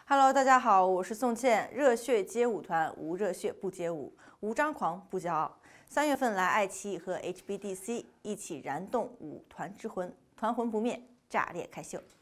Hello， 大家好，我是宋茜，热血街舞团无热血不街舞，无张狂不骄傲。3月份来爱奇艺和 HBDC 一起燃动舞团之魂，团魂不灭，炸裂开秀。